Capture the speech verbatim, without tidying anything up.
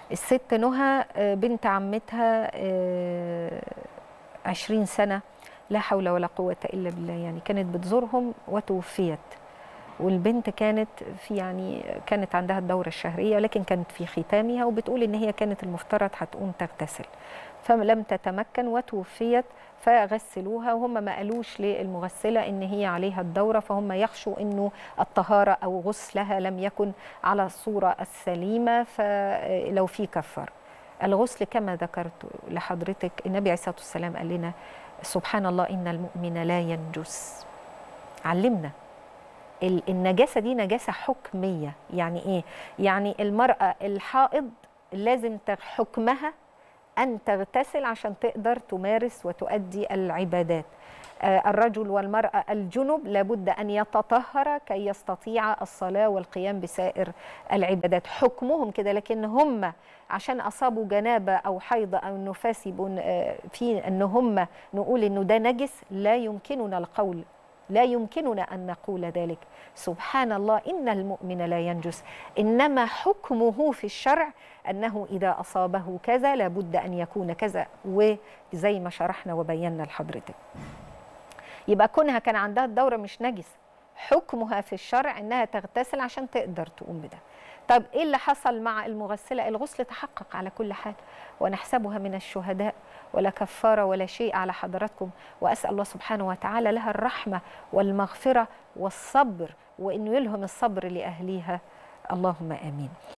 الست نهى بنت عمتها عشرين سنة، لا حول ولا قوة إلا بالله، يعني كانت بتزورهم وتوفيت. والبنت كانت في يعني كانت عندها الدورة الشهرية، لكن كانت في ختامها، وبتقول إن هي كانت المفترض هتقوم تغتسل فلم تتمكن وتوفيت، فغسلوها وهم ما قالوش للمغسلة إن هي عليها الدورة، فهم يخشوا إنه الطهارة أو غسلها لم يكن على الصورة السليمة فلو في كفر. الغسل كما ذكرت لحضرتك النبي عليه الصلاة والسلام قال لنا سبحان الله إن المؤمن لا ينجس. علمنا النجاسة دي نجاسة حكمية. يعني إيه؟ يعني المرأة الحائض لازم حكمها أن تغتسل عشان تقدر تمارس وتؤدي العبادات. الرجل والمرأة الجنب لابد أن يتطهر كي يستطيع الصلاة والقيام بسائر العبادات، حكمهم كده. لكن هم عشان أصابوا جنابة أو حيض أو نفاس في أن هم نقول أنه ده نجس، لا يمكننا القول، لا يمكننا أن نقول ذلك. سبحان الله إن المؤمن لا ينجس، إنما حكمه في الشرع أنه إذا أصابه كذا لابد أن يكون كذا، وزي ما شرحنا وبينا لحضرتك. يبقى كونها كان عندها الدورة مش نجس، حكمها في الشرع أنها تغتسل عشان تقدر تقوم بده. طب إيه اللي حصل مع المغسلة؟ الغسل تحقق على كل حال، ونحسبها من الشهداء ولا كفارة ولا شيء على حضراتكم، وأسأل الله سبحانه وتعالى لها الرحمة والمغفرة والصبر، وإنه يلهم الصبر لأهليها، اللهم آمين.